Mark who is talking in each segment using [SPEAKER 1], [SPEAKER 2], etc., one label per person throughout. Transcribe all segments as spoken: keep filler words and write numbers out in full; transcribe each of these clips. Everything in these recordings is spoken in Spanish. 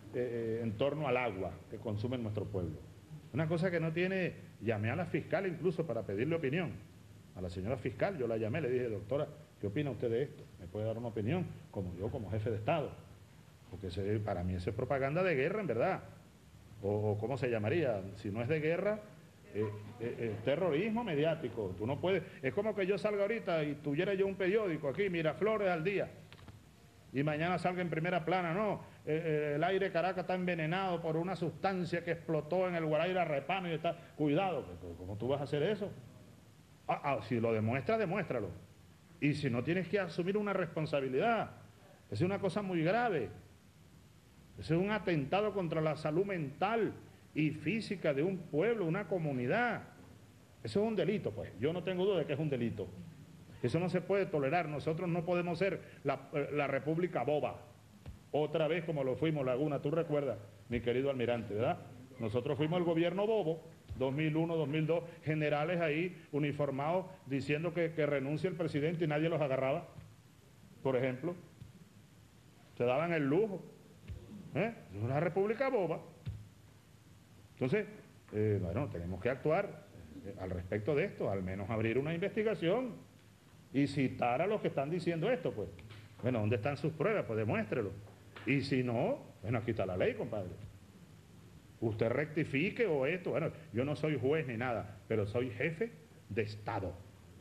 [SPEAKER 1] eh, en torno al agua que consume nuestro pueblo. Una cosa que no tiene, llamé a la fiscal incluso para pedirle opinión, a la señora fiscal, yo la llamé, le dije, doctora, ¿qué opina usted de esto? ¿Me puede dar una opinión? Como yo, como jefe de Estado, porque ese, para mí eso es propaganda de guerra en verdad, o, o ¿cómo se llamaría? Si no es de guerra, eh, eh, eh, terrorismo mediático. Tú no puedes, es como que yo salga ahorita y tuviera yo un periódico aquí, Miraflores al día, y mañana salga en primera plana, no, eh, eh, el aire de Caracas está envenenado por una sustancia que explotó en el Guaraíra Repano y está, cuidado, ¿cómo tú vas a hacer eso? Ah, ah, si lo demuestras, demuéstralo. Y si no, tienes que asumir una responsabilidad. Esa es una cosa muy grave. Ese es un atentado contra la salud mental y física de un pueblo, una comunidad. Eso es un delito, pues. Yo no tengo duda de que es un delito. Eso no se puede tolerar. Nosotros no podemos ser la, la república boba. Otra vez como lo fuimos, Laguna, tú recuerdas, mi querido almirante, ¿verdad? Nosotros fuimos el gobierno bobo, dos mil uno, dos mil dos, generales ahí uniformados diciendo que, que renuncie el presidente y nadie los agarraba, por ejemplo. Se daban el lujo. ¿Eh? Es una república boba. Entonces, eh, bueno, tenemos que actuar eh, al respecto de esto, al menos abrir una investigación y citar a los que están diciendo esto, pues. Bueno, ¿dónde están sus pruebas? Pues demuéstrelo. Y si no, bueno, aquí está la ley, compadre. Usted rectifique o esto, bueno, yo no soy juez ni nada, pero soy jefe de Estado.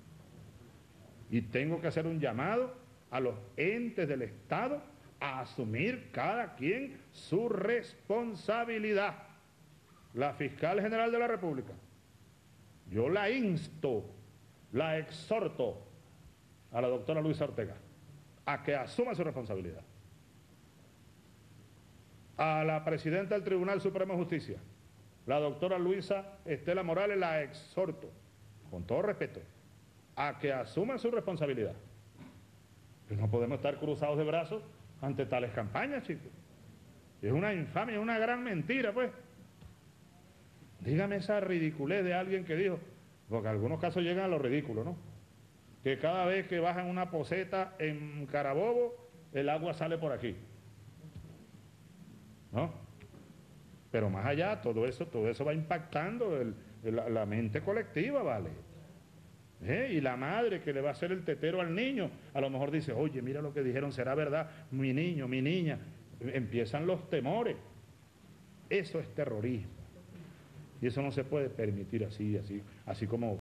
[SPEAKER 1] Y tengo que hacer un llamado a los entes del Estado a asumir cada quien su responsabilidad. La Fiscal General de la República, yo la insto, la exhorto a la doctora Luisa Ortega a que asuma su responsabilidad. A la presidenta del Tribunal Supremo de Justicia, la doctora Luisa Estela Morales, la exhorto, con todo respeto, a que asuma su responsabilidad. Pues no podemos estar cruzados de brazos ante tales campañas, chicos. Es una infamia, es una gran mentira, pues. Dígame esa ridiculez de alguien que dijo, porque en algunos casos llegan a lo ridículo, ¿no? Que cada vez que bajan una poseta en Carabobo, el agua sale por aquí, ¿no? Pero más allá, todo eso, todo eso va impactando el, el, la, la mente colectiva, ¿vale? ¿Eh? Y la madre que le va a hacer el tetero al niño, a lo mejor dice, oye, mira lo que dijeron, será verdad, mi niño, mi niña. Empiezan los temores. Eso es terrorismo. Y eso no se puede permitir así, así, así como